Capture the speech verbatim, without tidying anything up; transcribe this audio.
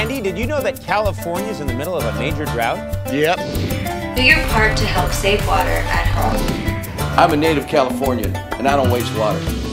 Andy, did you know that California's in the middle of a major drought? Yep. Do your part to help save water at home. I'm a native Californian, and I don't waste water.